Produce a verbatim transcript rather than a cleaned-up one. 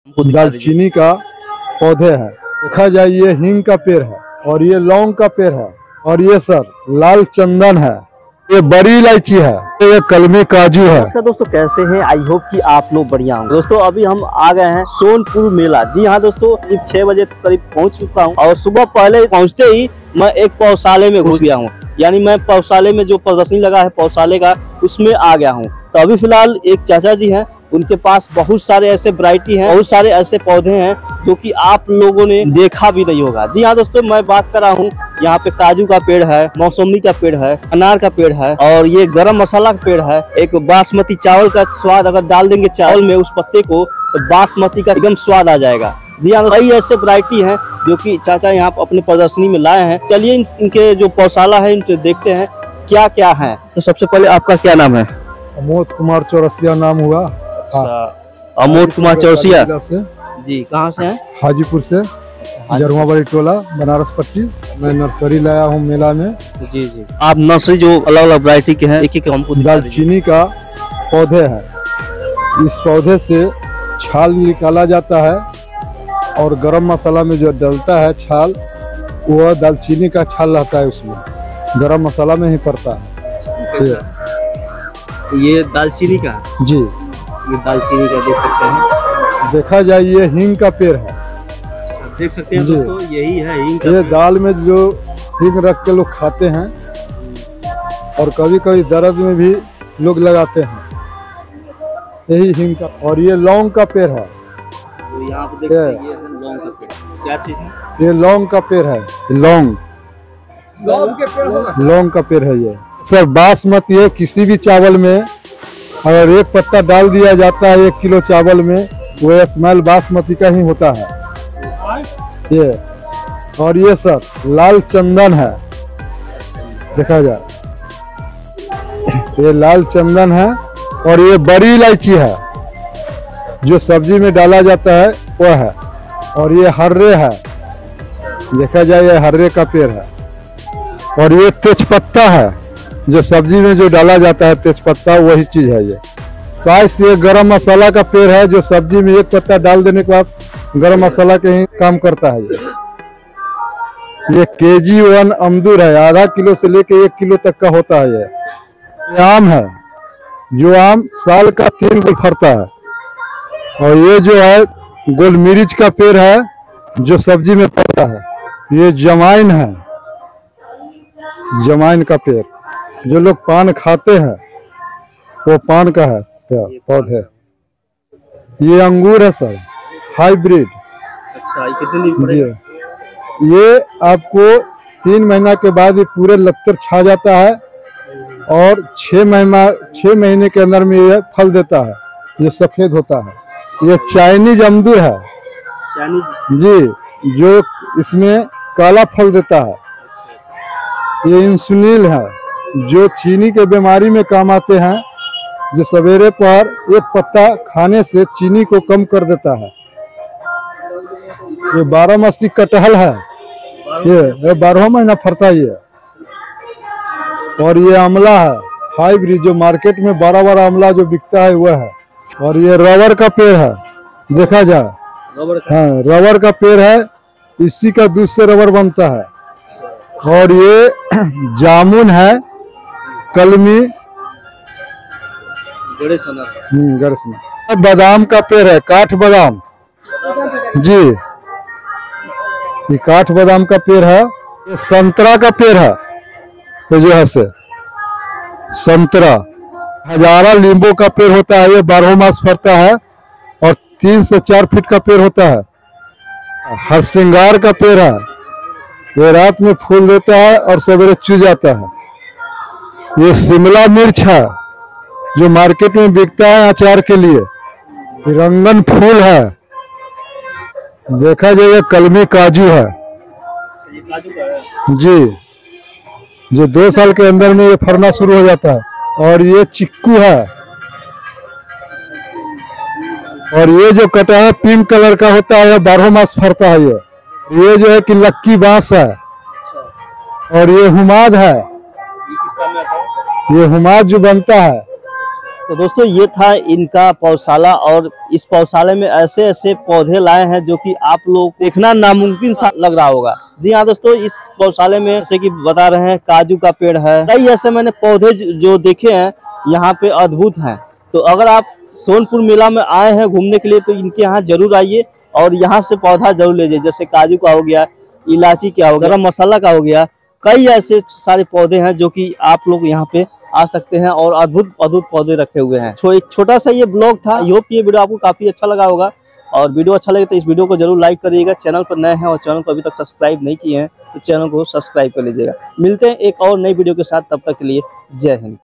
दालचीनी का पौधे है। देखा जाए ये हींग का पेड़ है और ये लौंग का पेड़ है और ये सर लाल चंदन है, ये बड़ी इलायची है, ये कलमी काजू है। नमस्कार दोस्तों, कैसे हैं? आई होप कि आप लोग बढ़िया होंगे। दोस्तों अभी हम आ गए हैं सोनपुर मेला। जी हाँ दोस्तों, करीब छह बजे करीब पहुंच चुका हूं और सुबह पहले पहुंचते ही मैं एक पौधशाले में घुस गया हूं। यानी मैं पौधशाले में जो प्रदर्शनी लगा है पौधशाले का, उसमें आ गया हूं। तो अभी फिलहाल एक चाचा जी हैं, उनके पास बहुत सारे ऐसे वैरायटी हैं, बहुत सारे ऐसे पौधे हैं जो कि आप लोगों ने देखा भी नहीं होगा। जी हाँ दोस्तों, मैं बात कर रहा हूँ, यहाँ पे काजू का पेड़ है, मौसमी का पेड़ है, अनार का पेड़ है और ये गरम मसाला का पेड़ है। एक बासमती चावल का स्वाद अगर डाल देंगे चावल में उस पत्ते को, तो बासमती का एकदम स्वाद आ जाएगा। जी हाँ, कई ऐसे वैरायटी हैं जो कि चाचा यहाँ अपने प्रदर्शनी में लाए हैं। चलिए इन, इनके जो पौधशाला है इनके देखते हैं क्या क्या है। तो सबसे पहले आपका क्या नाम है? अमोद कुमार चौरसिया नाम हुआ। अच्छा, अमोद कुमार चौरसिया जी, कहाँ से हैं? हाजीपुर से, जरुआ बड़ी टोला, बनारस पट्टी। मैं नर्सरी लाया हूँ मेला में। जी जी, आप नर्सरी जो अलग अलग वैरायटी के हैं, एक एक हमको दालचीनी का पौधे है। इस पौधे से छाल निकाला जाता है और गरम मसाला में जो डलता है छाल, वह दालचीनी का छाल रहता है, उसमें गरम मसाला में ही पड़ता है। ये, ये दालचीनी का जी, ये दालचीनी का देख सकते हैं। देखा जाए ये हींग का पेड़ है, देख सकते हैं दोस्तों, यही है हींग का। ये दाल में जो हींग रख के लोग खाते हैं और कभी कभी दर्द में भी लोग लगाते हैं, यही हींग का। और ये लौंग का पेड़ है। तो यहाँ पे देखते हैं, ये है लौंग का पेड़। क्या चीज है? ये लौंग का पेड़ है। लौंग लौंग के पेड़ होगा, लौंग का पेड़ है ये। सर बासमती है, किसी भी चावल में अगर एक पत्ता डाल दिया जाता है एक किलो चावल में, वो स्मेल बासमती का ही होता है ये। और ये सर लाल चंदन है, देखा जाए ये लाल चंदन है। और ये बड़ी इलायची है जो सब्जी में डाला जाता है वह है। और ये हर्रे है, देखा जाए ये हर्रे का पेड़ है। और ये तेजपत्ता है जो सब्जी में जो डाला जाता है, तेजपत्ता वही चीज है ये। पास ये गरम मसाला का पेड़ है जो सब्जी में एक पत्ता डाल देने के बाद गरम मसाला के ही काम करता है ये। ये केजी वन अमदूर है, आधा किलो से लेके एक किलो तक का होता है ये। ये आम है जो आम साल का तीन गुल फरता है। और ये जो है गोल मिर्च का पेड़ है जो सब्जी में पड़ता है। ये जमाइन है, जमाइन का पेड़ जो लोग पान खाते हैं वो पान का है पौधे। ये अंगूर है सर, हाइब्रिड। अच्छा, ये कितने दिन पड़ेगा? जी, ये आपको तीन महीना के बाद ये पूरे लत्तर छा जाता है और छह महीना छह महीने के अंदर में ये फल देता है, ये सफेद होता है। ये चाइनीज अमदूर है। चाइनीज जी, जो इसमें काला फल देता है। ये इंसुलिन है जो चीनी के बीमारी में काम आते हैं, जो सवेरे पर एक पत्ता खाने से चीनी को कम कर देता है। ये बारह मासी कटहल है, ये ये बारह महीना फरता है ये। और ये आंवला है हाइब्रिड, जो मार्केट में बड़ा बड़ा आंवला जो बिकता है वह है। और ये रबर का पेड़ है, देखा जाए रबर का, हाँ रबर का पेड़ है, इसी का दूध से रबर बनता है। और ये जामुन है, कलमी हम्म गरसना। बादाम का पेड़ है, काठ बादाम जी, ये काठ बादाम का पेड़ है। ये संतरा का पेड़ है, तो जो है से संतरा। हजारा नींबू का पेड़ होता है, ये बारह मास फरता है और तीन से चार फीट का पेड़ होता है। हरसिंगार का पेड़ है, ये रात में फूल देता है और सवेरे चू जाता है। ये शिमला मिर्च है जो मार्केट में बिकता है अचार के लिए। रंगन फूल है, देखा जाए कलमी काजू है जी, जो दो साल के अंदर में ये फरना शुरू हो जाता है। और ये चिक्कू है। और ये जो कटा है पिंक कलर का होता है, ये बारह मास फरता है ये। ये जो है कि लक्की बांस है। और ये हुमाद है, ये हुमाद जो बनता है तो दोस्तों ये था इनका पौधशाला, और इस पौधशाले में ऐसे ऐसे पौधे लाए हैं जो कि आप लोग देखना नामुमकिन सा लग रहा होगा। जी हाँ दोस्तों, इस पौधशाले में जैसे कि बता रहे हैं काजू का पेड़ है, कई ऐसे मैंने पौधे जो देखे हैं यहाँ पे अद्भुत हैं। तो अगर आप सोनपुर मेला में आए हैं घूमने के लिए तो इनके यहाँ जरूर आइए और यहाँ से पौधा जरूर लीजिए। जैसे काजू का हो गया, इलायची का हो गया, गरम मसाला का हो गया, कई ऐसे सारे पौधे हैं जो कि आप लोग यहाँ पे आ सकते हैं और अद्भुत अद्भुत पौधे रखे हुए हैं। तो एक छोटा सा ये ब्लॉग था। आई होप कि ये वीडियो आपको काफी अच्छा लगा होगा, और वीडियो अच्छा लगे तो इस वीडियो को जरूर लाइक करिएगा। चैनल पर नए हैं और चैनल को अभी तक सब्सक्राइब नहीं किए हैं तो चैनल को सब्सक्राइब कर लीजिएगा। मिलते हैं एक और नई वीडियो के साथ, तब तक के लिए जय हिंद।